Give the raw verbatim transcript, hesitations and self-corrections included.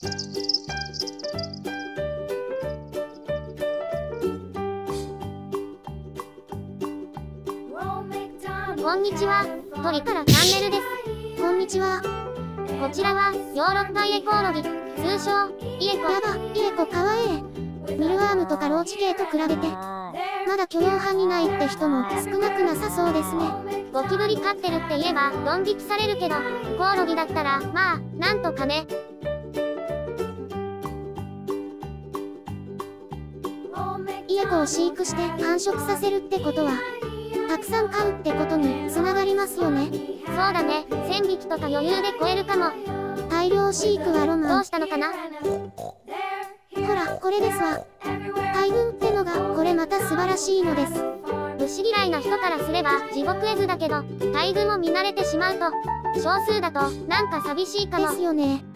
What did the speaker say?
こんにちは、鳥からチャンネルです。 こんにちは。 こちらはヨーロッパイエコオロギ、通称イエコ。 やば、イエコかわええ。ミルワームとかローチ系と比べてまだ許容範囲内って人も少なくなさそうですね。 ゴキブリ飼ってるって言えばドン引きされるけど、コオロギだったらまあなんとかね。 イエコを飼育して繁殖させるってことはたくさん飼うってことにつながりますよね。 そうだね、せんびきとか余裕で超えるかも。 大量飼育はロマン。 どうしたのかな。 ほら、これですわ。大群ってのがこれまた素晴らしいのです。 虫嫌いな人からすれば地獄絵図だけど、大群も見慣れてしまうと少数だとなんか寂しいかも。 ですよね。